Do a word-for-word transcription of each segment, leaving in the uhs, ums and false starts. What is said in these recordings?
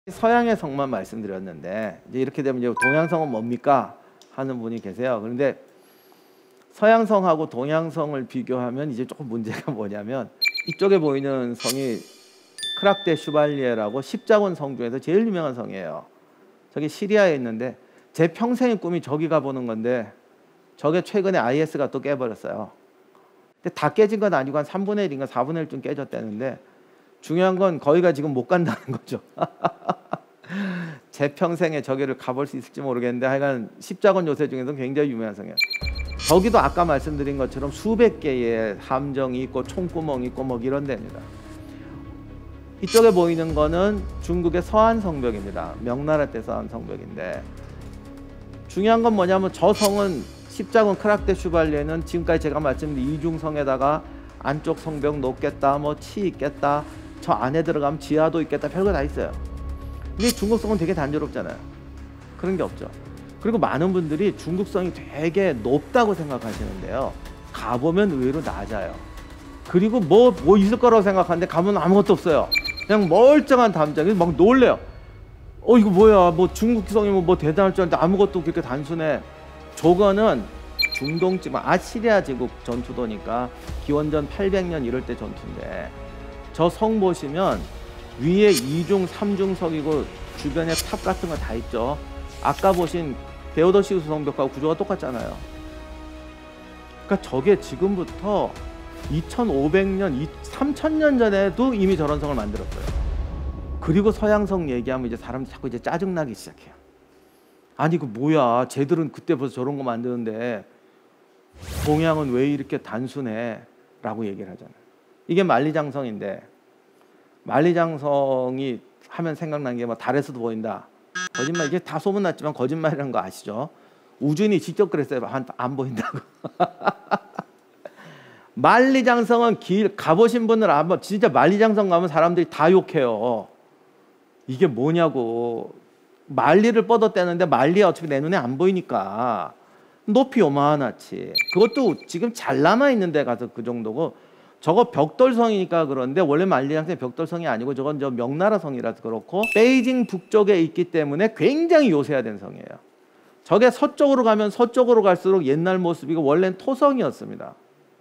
서양의 성만 말씀드렸는데 이제 이렇게 되면 이제 동양성은 뭡니까 하는 분이 계세요. 그런데 서양성하고 동양성을 비교하면 이제 조금 문제가 뭐냐면 이쪽에 보이는 성이 크락 데 슈발리에라고 십자군 성 중에서 제일 유명한 성이에요. 저기 시리아에 있는데 제 평생의 꿈이 저기 가보는 건데 저게 최근에 아이에스가 또 깨버렸어요. 근데 다 깨진 건 아니고 한 삼분의 일인가 사분의 일쯤 깨졌다는데 중요한 건 거기가 지금 못 간다는 거죠. 제 평생에 저기를 가볼 수 있을지 모르겠는데 하여간 십자군 요새 중에서 굉장히 유명한 성이에요. 저기도 아까 말씀드린 것처럼 수백 개의 함정이 있고 총구멍이 있고 뭐 이런 데입니다. 이쪽에 보이는 거는 중국의 서안 성벽입니다. 명나라 때 서안 성벽인데 중요한 건 뭐냐면 저 성은 십자군 크락 데 슈발리에는 지금까지 제가 말씀드린 이중성에다가 안쪽 성벽 놓겠다, 뭐 치 있겠다, 저 안에 들어가면 지하도 있겠다, 별거 다 있어요. 근데 중국 성은 되게 단조롭잖아요. 그런 게 없죠. 그리고 많은 분들이 중국 성이 되게 높다고 생각하시는데요. 가보면 의외로 낮아요. 그리고 뭐, 뭐 있을 거라고 생각하는데 가면 아무것도 없어요. 그냥 멀쩡한 담장이 막 놀래요. 어 이거 뭐야, 뭐 중국 성이 뭐, 뭐 대단할 줄 알았는데 아무것도 그렇게 단순해. 저거는 중동쯤 아시리아 제국 전투도니까 기원전 팔백 년 이럴 때 전투인데 저 성 보시면 위에 이중 삼중석이고 주변에 탑 같은 거 다 있죠. 아까 보신 데오더시우스 성벽하고 구조가 똑같잖아요. 그러니까 저게 지금부터 이천오백 년, 삼천 년 전에도 이미 저런 성을 만들었어요. 그리고 서양성 얘기하면 이제 사람들이 자꾸 이제 짜증나기 시작해요. 아니 그 뭐야, 쟤들은 그때 벌써 저런 거 만드는데 동양은 왜 이렇게 단순해? 라고 얘기를 하잖아요. 이게 만리장성인데 만리장성이 하면 생각난 게 뭐 달에서도 보인다. 거짓말, 이게 다 소문났지만 거짓말이라는 거 아시죠? 우주인이 직접 그랬어요. 안, 안 보인다고. 만리장성은 길 가보신 분들 아마 진짜 만리장성 가면 사람들이 다 욕해요. 이게 뭐냐고. 만리를 뻗었대는데 만리가 어차피 내 눈에 안 보이니까 높이 요만하지. 그것도 지금 잘 남아있는 데 가서 그 정도고, 저거 벽돌성이니까 그런데 원래 만리장성이 벽돌성이 아니고 저건 저 명나라 성이라서 그렇고 베이징 북쪽에 있기 때문에 굉장히 요새화된 성이에요. 저게 서쪽으로 가면 서쪽으로 갈수록 옛날 모습이고 원래는 토성이었습니다.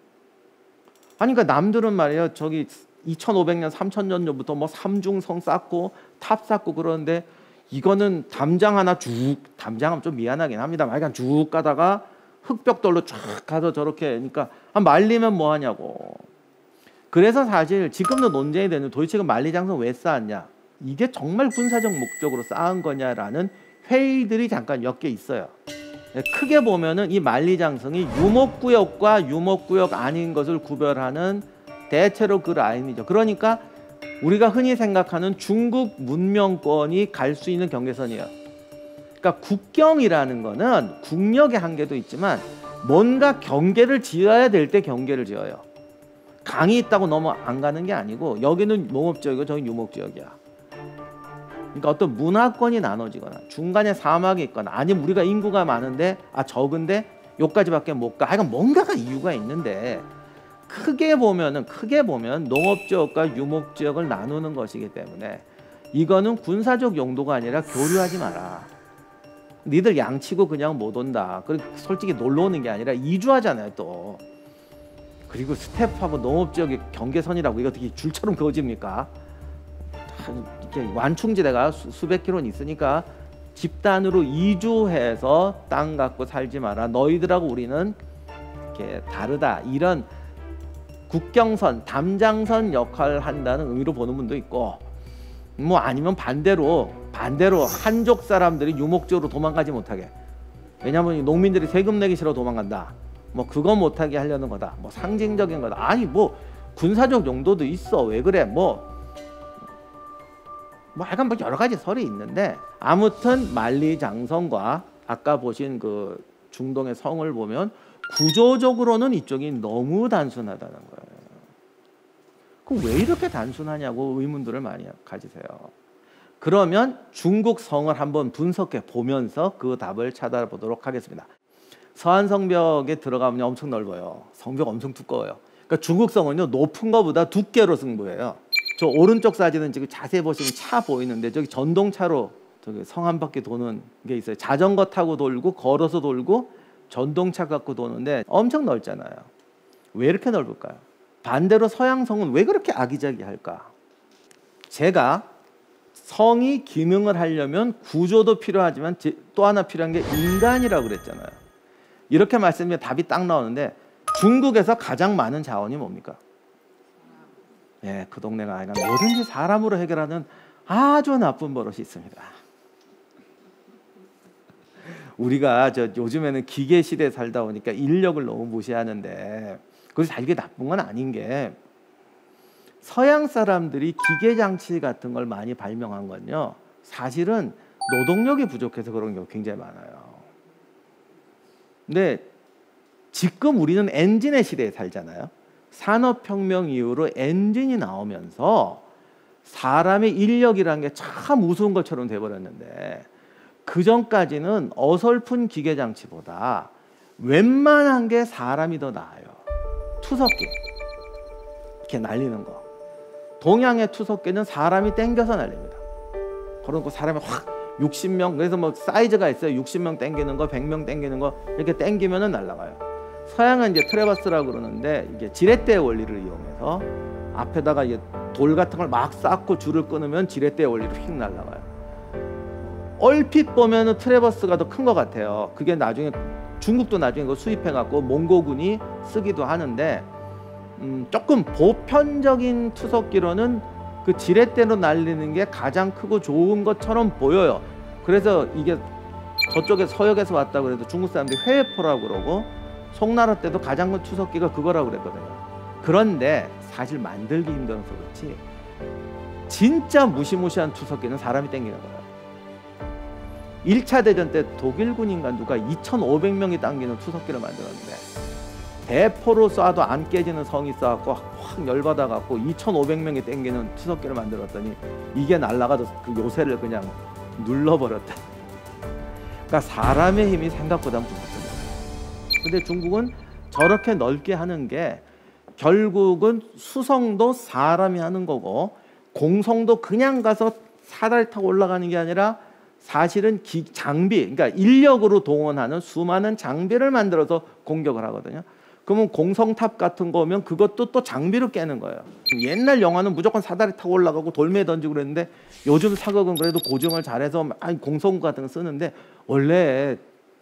아니 그러니까 남들은 말이에요, 저기 이천오백 년, 삼천 년 전부터 뭐 삼중성 쌓고 탑 쌓고 그러는데 이거는 담장 하나 쭉, 담장하면 좀 미안하긴 합니다. 약간 쭉 가다가 흙벽돌로 쫙 가서 저렇게, 그러니까 한 말리면 뭐 하냐고. 그래서 사실 지금도 논쟁이 되는, 도대체 그 만리장성 왜 쌓았냐, 이게 정말 군사적 목적으로 쌓은 거냐라는 회의들이 잠깐 몇 개 있어요. 크게 보면은 이 만리장성이 유목구역과 유목구역 아닌 것을 구별하는 대체로 그 라인이죠. 그러니까 우리가 흔히 생각하는 중국 문명권이 갈 수 있는 경계선이에요. 그러니까 국경이라는 거는 국력의 한계도 있지만 뭔가 경계를 지어야 될 때 경계를 지어요. 강이 있다고 넘어 안 가는 게 아니고 여기는 농업지역이고 저기 유목지역이야. 그러니까 어떤 문화권이 나눠지거나 중간에 사막이 있거나 아니면 우리가 인구가 많은데 아 적은데 여기까지밖에 못 가. 하여간 뭔가가 이유가 있는데 크게 보면은 크게 보면 농업지역과 유목지역을 나누는 것이기 때문에 이거는 군사적 용도가 아니라 교류하지 마라. 니들 양치고 그냥 못 온다. 그리고 솔직히 놀러 오는 게 아니라 이주하잖아요 또. 그리고 스텝하고 농업지역의 경계선이라고 이거 어떻게 줄처럼 그어집니까? 이렇게 완충지대가 수, 수백 킬로는 있으니까 집단으로 이주해서 땅 갖고 살지 마라. 너희들하고 우리는 이렇게 다르다. 이런 국경선, 담장선 역할을 한다는 의미로 보는 분도 있고, 뭐 아니면 반대로 반대로 한족 사람들이 유목지역으로 도망가지 못하게. 왜냐하면 농민들이 세금 내기 싫어 도망간다. 뭐 그거 못하게 하려는 거다. 뭐 상징적인 거다. 아니 뭐 군사적 용도도 있어. 왜 그래? 뭐 뭐 약간 뭐 여러 가지 설이 있는데 아무튼 만리장성과 아까 보신 그 중동의 성을 보면 구조적으로는 이쪽이 너무 단순하다는 거예요. 그럼 왜 이렇게 단순하냐고 의문들을 많이 가지세요. 그러면 중국 성을 한번 분석해 보면서 그 답을 찾아보도록 하겠습니다. 서안 성벽에 들어가면 엄청 넓어요. 성벽 엄청 두꺼워요. 그러니까 중국 성은요 높은 것보다 두께로 승부해요. 저 오른쪽 사진은 지금 자세히 보시면 차 보이는데 저기 전동차로 저기 성 한 바퀴 도는 게 있어요. 자전거 타고 돌고 걸어서 돌고 전동차 갖고 도는데 엄청 넓잖아요. 왜 이렇게 넓을까요? 반대로 서양성은 왜 그렇게 아기자기할까? 제가 성이 기능을 하려면 구조도 필요하지만 또 하나 필요한 게 인간이라고 그랬잖아요. 이렇게 말씀드리면 답이 딱 나오는데 중국에서 가장 많은 자원이 뭡니까? 예, 그 동네가 아니라 뭐든지 사람으로 해결하는 아주 나쁜 버릇이 있습니다. 우리가 저 요즘에는 기계 시대에 살다 보니까 인력을 너무 무시하는데 그래서 이게 나쁜 건 아닌 게 서양 사람들이 기계 장치 같은 걸 많이 발명한 건요. 사실은 노동력이 부족해서 그런 경우가 굉장히 많아요. 근데 지금 우리는 엔진의 시대에 살잖아요. 산업혁명 이후로 엔진이 나오면서 사람의 인력이라는 게 참 우스운 것처럼 돼버렸는데 그 전까지는 어설픈 기계 장치보다 웬만한 게 사람이 더 나아요. 투석기 이렇게 날리는 거. 동양의 투석기는 사람이 땡겨서 날립니다. 그러고 사람이 확 육십 명, 그래서 뭐 사이즈가 있어요. 육십 명 땡기는 거, 백 명 땡기는 거 이렇게 땡기면은 날아가요. 서양은 이제 트레버스라고 그러는데 이게 지렛대 원리를 이용해서 앞에다가 이제 돌 같은 걸 막 쌓고 줄을 끊으면 지렛대 원리로 휙 날아가요. 얼핏 보면은 트레버스가 더 큰 것 같아요. 그게 나중에 중국도 나중에 그거 수입해갖고 몽고군이 쓰기도 하는데 음, 조금 보편적인 투석기로는 그 지렛대로 날리는 게 가장 크고 좋은 것처럼 보여요. 그래서 이게 저쪽에 서역에서 왔다고 그래도 중국 사람들이 회포라고 그러고 송나라 때도 가장 큰 투석기가 그거라고 그랬거든요. 그런데 사실 만들기 힘들어서 그렇지 진짜 무시무시한 투석기는 사람이 땡기는 거예요. 일 차 대전 때 독일군인가 누가 이천오백 명이 당기는 투석기를 만들었는데 대포로 쏴도 안 깨지는 성이 쏴갖고 확 열받아갖고 이천오백 명이 땡기는 투석기를 만들었더니 이게 날아가도 그 요새를 그냥 눌러버렸다. 그러니까 사람의 힘이 생각보다 무섭습니다. 근데 중국은 저렇게 넓게 하는 게 결국은 수성도 사람이 하는 거고 공성도 그냥 가서 사다리 타고 올라가는 게 아니라 사실은 기, 장비, 그러니까 인력으로 동원하는 수많은 장비를 만들어서 공격을 하거든요. 그러면 공성탑 같은 거 오면 그것도 또 장비로 깨는 거예요. 옛날 영화는 무조건 사다리 타고 올라가고 돌멩이 던지고 그랬는데 요즘 사극은 그래도 고증을 잘해서 공성 같은 거 쓰는데 원래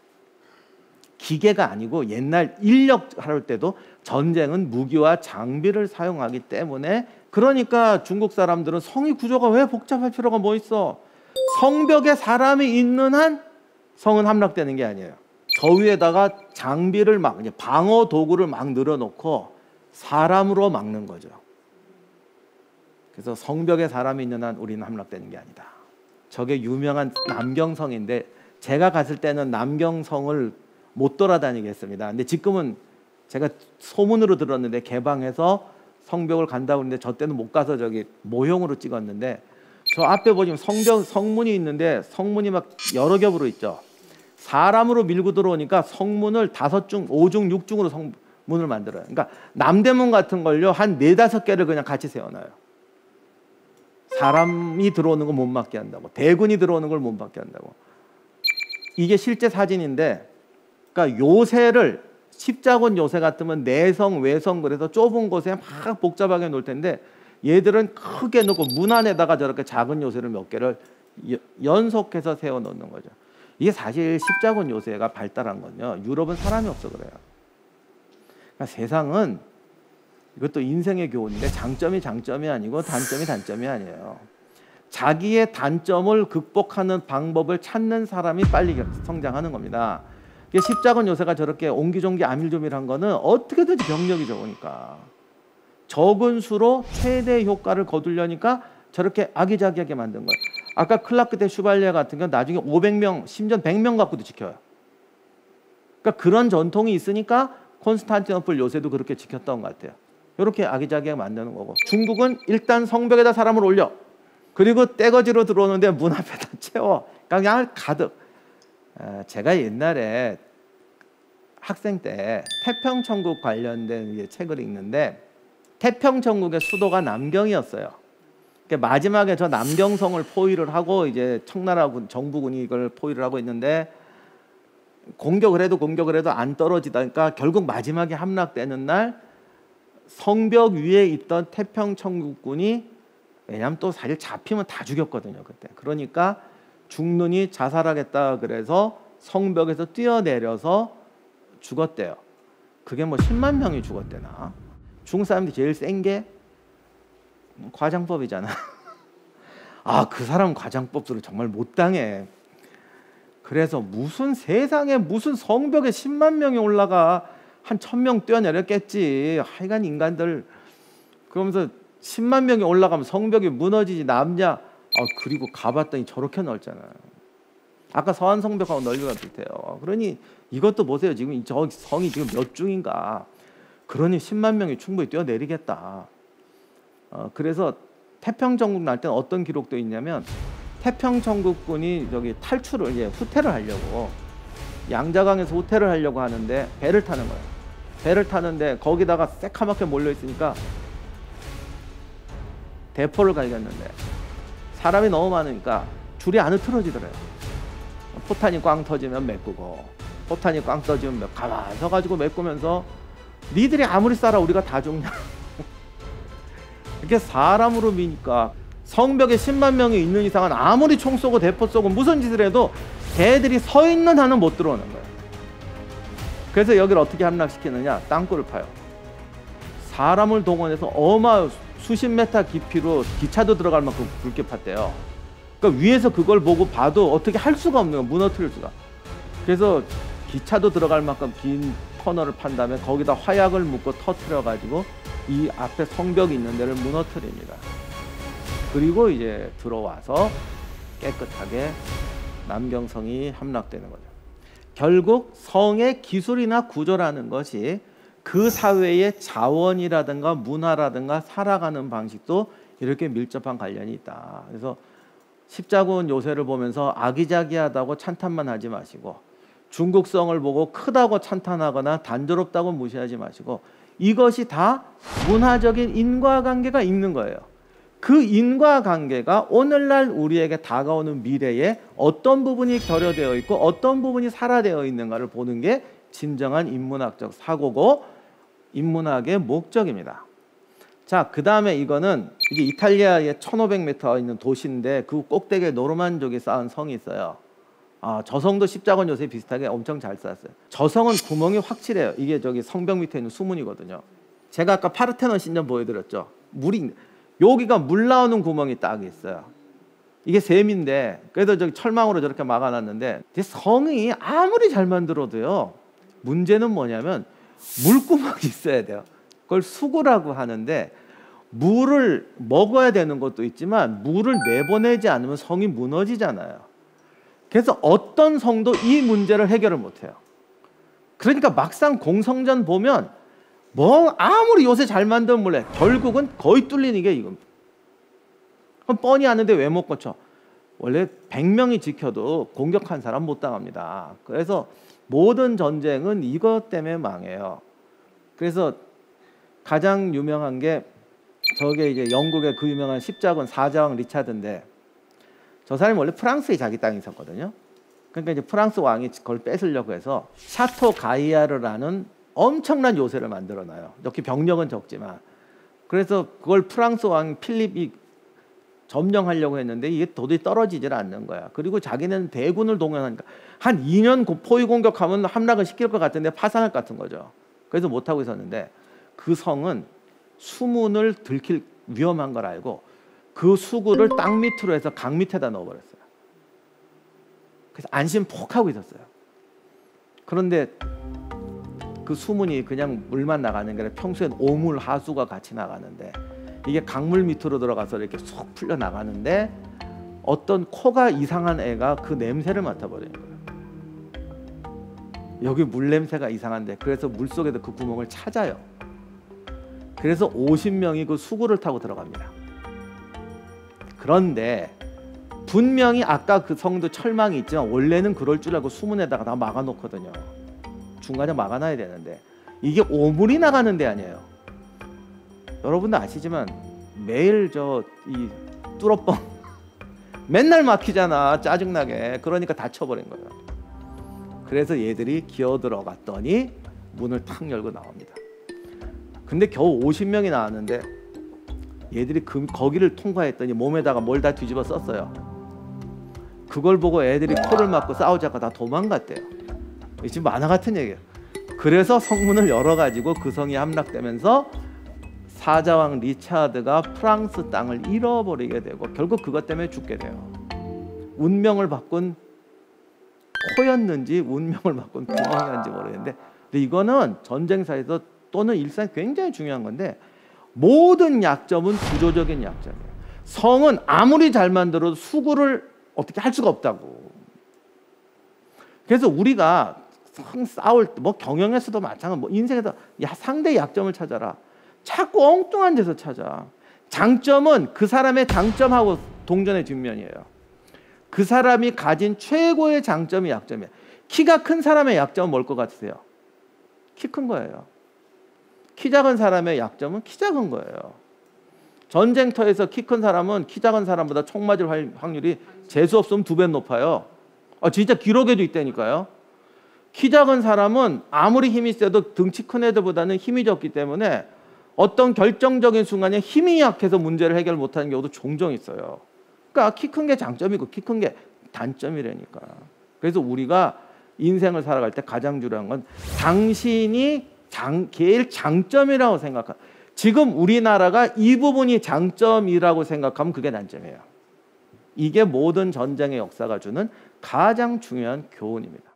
기계가 아니고 옛날 인력 할 때도 전쟁은 무기와 장비를 사용하기 때문에 그러니까 중국 사람들은 성의 구조가 왜 복잡할 필요가 뭐 있어? 성벽에 사람이 있는 한 성은 함락되는 게 아니에요. 저 위에다가 장비를 막 방어 도구를 막 늘어놓고 사람으로 막는 거죠. 그래서 성벽에 사람이 있는 한 우리는 함락되는 게 아니다. 저게 유명한 남경성인데 제가 갔을 때는 남경성을 못 돌아다니겠습니다. 근데 지금은 제가 소문으로 들었는데 개방해서 성벽을 간다고 했는데 저 때는 못 가서 저기 모형으로 찍었는데 저 앞에 보시면 성벽 성문이 있는데 성문이 막 여러 겹으로 있죠. 사람으로 밀고 들어오니까 성문을 다섯 중, 오중, 육중으로 성문을 만들어요. 그러니까 남대문 같은 걸요 한 네다섯 개를 그냥 같이 세워놔요. 사람이 들어오는 거 못 막게 한다고, 대군이 들어오는 걸 못 막게 한다고. 이게 실제 사진인데, 그러니까 요새를 십자군 요새 같으면 내성, 외성 그래서 좁은 곳에 막 복잡하게 놓을 텐데 얘들은 크게 놓고 문 안에다가 저렇게 작은 요새를 몇 개를 연속해서 세워 놓는 거죠. 이게 사실 십자군 요새가 발달한 건요 유럽은 사람이 없어 그래요. 그러니까 세상은 이것도 인생의 교훈인데 장점이 장점이 아니고 단점이 단점이 아니에요. 자기의 단점을 극복하는 방법을 찾는 사람이 빨리 성장하는 겁니다. 십자군 요새가 저렇게 옹기종기 아밀조밀한 거는 어떻게든지 병력이 적으니까 적은 수로 최대 효과를 거두려니까 저렇게 아기자기하게 만든 거예요. 아까 클라크 대 슈발리에 같은 건 나중에 오백 명, 심지어 백 명 갖고도 지켜요. 그러니까 그런 전통이 있으니까 콘스탄티노플 요새도 그렇게 지켰던 것 같아요. 이렇게 아기자기하게 만드는 거고 중국은 일단 성벽에다 사람을 올려. 그리고 떼거지로 들어오는데 문 앞에다 채워. 그냥 가득. 제가 옛날에 학생 때 태평천국 관련된 책을 읽는데 태평천국의 수도가 남경이었어요. 그러니까 마지막에 저 남경성을 포위를 하고 이제 청나라군 정부군이 이걸 포위를 하고 있는데 공격을 해도 공격을 해도 안 떨어지다니까 결국 마지막에 함락되는 날 성벽 위에 있던 태평천국군이, 왜냐하면 또 사실 잡히면 다 죽였거든요 그때. 그러니까 죽느니 자살하겠다 그래서 성벽에서 뛰어내려서 죽었대요. 그게 뭐 십만 명이 죽었대나. 중국 사람들이 제일 센 게 과장법이잖아. 아, 그 사람 과장법들을 정말 못 당해. 그래서 무슨 세상에 무슨 성벽에 십만 명이 올라가, 한 천 명 뛰어내렸겠지. 하여간 인간들. 그러면서 십만 명이 올라가면 성벽이 무너지지 남냐. 아, 그리고 가봤더니 저렇게 넓잖아요. 아까 서한 성벽하고 넓이가 비슷해요. 그러니 이것도 보세요. 지금 저 성이 지금 몇 중인가. 그러니 십만 명이 충분히 뛰어내리겠다. 어, 그래서 태평천국 날 때는 어떤 기록도 있냐면 태평천국군이 저기 탈출을 이제 후퇴를 하려고 양자강에서 후퇴를 하려고 하는데 배를 타는 거예요. 배를 타는데 거기다가 새카맣게 몰려 있으니까 대포를 갈겼는데 사람이 너무 많으니까 줄이 안 흐트러지더래요. 포탄이 꽝 터지면 메꾸고 포탄이 꽝 터지면 메... 가만 서가지고 메꾸면서 니들이 아무리 쏴라 우리가 다 죽냐. 이렇게 사람으로 미니까 성벽에 십만 명이 있는 이상은 아무리 총 쏘고 대포 쏘고 무슨 짓을 해도 걔들이 서 있는 한은 못 들어오는 거예요. 그래서 여기를 어떻게 함락시키느냐. 땅굴을 파요. 사람을 동원해서 어마 수십 메타 깊이로 기차도 들어갈 만큼 굵게 팠대요. 그러니까 위에서 그걸 보고 봐도 어떻게 할 수가 없는 거예요. 무너뜨릴 수가. 그래서 기차도 들어갈 만큼 긴 터널을 판 다음에 거기다 화약을 묻고 터뜨려 가지고 이 앞에 성벽이 있는 데를 무너뜨립니다. 그리고 이제 들어와서 깨끗하게 남경성이 함락되는 거죠. 결국 성의 기술이나 구조라는 것이 그 사회의 자원이라든가 문화라든가 살아가는 방식도 이렇게 밀접한 관련이 있다. 그래서 십자군 요새를 보면서 아기자기하다고 찬탄만 하지 마시고 중국성을 보고 크다고 찬탄하거나 단조롭다고 무시하지 마시고 이것이 다 문화적인 인과관계가 있는 거예요. 그 인과관계가 오늘날 우리에게 다가오는 미래에 어떤 부분이 결여되어 있고 어떤 부분이 살아되어 있는가를 보는 게 진정한 인문학적 사고고 인문학의 목적입니다. 자, 그 다음에 이거는 이게 이탈리아의 천오백 미터 있는 도시인데 그 꼭대기에 노르만족이 쌓은 성이 있어요. 아, 저 성도 십자군 요새 비슷하게 엄청 잘 쌓았어요. 저 성은 구멍이 확실해요. 이게 저기 성벽 밑에 있는 수문이거든요. 제가 아까 파르테논 신전 보여드렸죠. 물이 여기가 물 나오는 구멍이 딱 있어요. 이게 셈인데 그래도 저기 철망으로 저렇게 막아놨는데 성이 아무리 잘 만들어도요. 문제는 뭐냐면 물구멍이 있어야 돼요. 그걸 수구라고 하는데 물을 먹어야 되는 것도 있지만 물을 내보내지 않으면 성이 무너지잖아요. 그래서 어떤 성도 이 문제를 해결을 못해요. 그러니까 막상 공성전 보면 뭐 아무리 요새 잘 만든 몰래 결국은 거의 뚫리는 게 이겁니다. 그럼 뻔히 아는데 왜 못 고쳐? 원래 백 명이 지켜도 공격한 사람 못 당합니다. 그래서 모든 전쟁은 이것 때문에 망해요. 그래서 가장 유명한 게 저게 이제 영국의 그 유명한 십자군 사자왕 리차드인데 저 사람이 원래 프랑스에 자기 땅이 있었거든요. 그러니까 이제 프랑스 왕이 그걸 뺏으려고 해서 샤토 가이아르라는 엄청난 요새를 만들어놔요. 이렇게 병력은 적지만. 그래서 그걸 프랑스 왕 필립이 점령하려고 했는데 이게 도저히 떨어지질 않는 거야. 그리고 자기는 대군을 동원하니까 한 이 년 포위 공격하면 함락을 시킬 것 같은데 파산할 것 같은 거죠. 그래서 못하고 있었는데 그 성은 수문을 들킬 위험한 걸 알고 그 수구를 땅 밑으로 해서 강 밑에다 넣어버렸어요. 그래서 안심 폭 하고 있었어요. 그런데 그 수문이 그냥 물만 나가는 게 아니라 평소엔 오물, 하수가 같이 나가는데 이게 강물 밑으로 들어가서 이렇게 쏙 풀려 나가는데 어떤 코가 이상한 애가 그 냄새를 맡아버리는 거예요. 여기 물 냄새가 이상한데 그래서 물속에서 그 구멍을 찾아요. 그래서 오십 명이 그 수구를 타고 들어갑니다. 그런데 분명히 아까 그 성도 철망이 있지만 원래는 그럴 줄 알고 수문에다가 다 막아놓거든요. 중간에 막아놔야 되는데 이게 오물이 나가는 데 아니에요. 여러분도 아시지만 매일 저 이 뚫어뻥. 맨날 막히잖아. 짜증나게. 그러니까 다쳐버린 거예요. 그래서 얘들이 기어 들어갔더니 문을 탁 열고 나옵니다. 근데 겨우 오십 명이 나왔는데 얘들이 그, 거기를 통과했더니 몸에다가 뭘 다 뒤집어 썼어요. 그걸 보고 애들이 코를 막고 싸우자가 다 도망갔대요. 지금 만화 같은 얘기예요. 그래서 성문을 열어가지고 그 성이 함락되면서 사자왕 리차드가 프랑스 땅을 잃어버리게 되고 결국 그것 때문에 죽게 돼요. 운명을 바꾼 코였는지 운명을 바꾼 구멍이었는지 모르겠는데, 근데 이거는 전쟁사에서 또는 일상에 굉장히 중요한 건데, 모든 약점은 구조적인 약점이에요. 성은 아무리 잘 만들어도 수구를 어떻게 할 수가 없다고. 그래서 우리가 성 싸울 때, 뭐 경영에서도 마찬가지, 뭐 인생에서 야 상대 약점을 찾아라. 자꾸 엉뚱한 데서 찾아. 장점은 그 사람의 장점하고 동전의 뒷면이에요. 그 사람이 가진 최고의 장점이 약점이에요. 키가 큰 사람의 약점은 뭘 것 같으세요? 키 큰 거예요. 키 작은 사람의 약점은 키 작은 거예요. 전쟁터에서 키 큰 사람은 키 작은 사람보다 총 맞을 확률이 재수 없으면 두 배 높아요. 아, 진짜 기록에도 있다니까요. 키 작은 사람은 아무리 힘이 세도 등치 큰 애들보다는 힘이 적기 때문에 어떤 결정적인 순간에 힘이 약해서 문제를 해결 못하는 경우도 종종 있어요. 그러니까 키 큰 게 장점이고 키 큰 게 단점이라니까. 그래서 우리가 인생을 살아갈 때 가장 중요한 건 당신이 장, 제일 장점이라고 생각하. 지금 우리나라가 이 부분이 장점이라고 생각하면 그게 단점이에요. 이게 모든 전쟁의 역사가 주는 가장 중요한 교훈입니다.